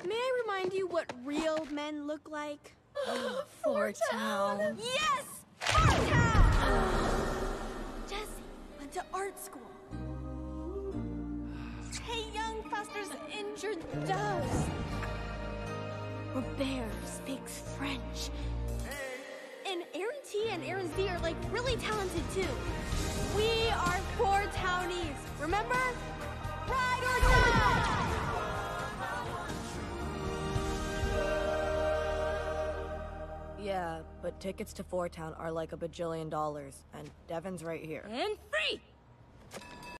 May I remind you what real men look like? Fort Town. Yes! Fort Town! Jesse went to art school. Hey, Young Foster's injured doves. Robert speaks French. And Aaron T and Aaron Z are like really talented too. We are 4 Townies, remember? Ride or die! Yeah, but tickets to Fort Town are like $1 bajillion, and Devin's right here. And free!